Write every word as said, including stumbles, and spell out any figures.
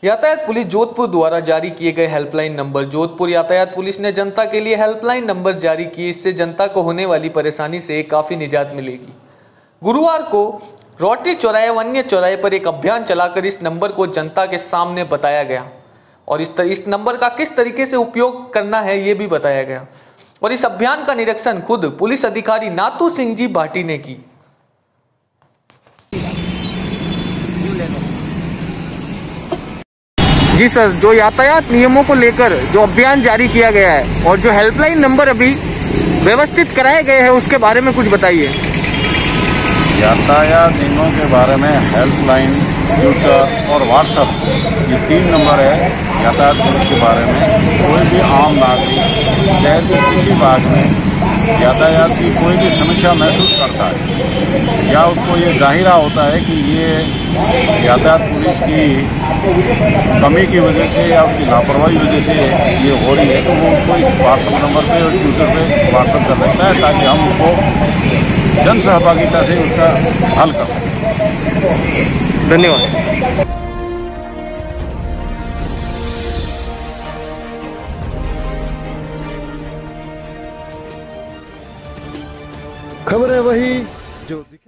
यातायात पुलिस जोधपुर द्वारा जारी किए गए हेल्पलाइन नंबर। जोधपुर यातायात पुलिस ने जनता के लिए हेल्पलाइन नंबर जारी किए। इससे जनता को होने वाली परेशानी से काफ़ी निजात मिलेगी। गुरुवार को रोटरी चौराहे व अन्य चौराहे पर एक अभियान चलाकर इस नंबर को जनता के सामने बताया गया और इस इस नंबर का किस तरीके से उपयोग करना है ये भी बताया गया। और इस अभियान का निरीक्षण खुद पुलिस अधिकारी नातू सिंह जी भाटी ने की। जी सर, जो यातायात नियमों को लेकर जो अभियान जारी किया गया है और जो हेल्पलाइन नंबर अभी व्यवस्थित कराए गए हैं उसके बारे में कुछ बताइए। यातायात नियमों के बारे में हेल्पलाइन, ट्विटर और व्हाट्सएप ये तीन नंबर है यातायात पुलिस के बारे में। कोई भी आम नागरिक शहर के किसी भाग में यातायात की कोई भी समस्या महसूस करता है या उसको ये जाहिरा होता है कि ये यातायात पुलिस की कमी की वजह से या उसकी लापरवाही की वजह से ये हो रही है, तो वो उसको इस व्हाट्सएप नंबर पे और ट्विटर पे व्हाट्सएप कर सकता है ताकि हम उसको जन सहभागिता से उसका हल कर सकें। धन्यवाद। खबर है वही जो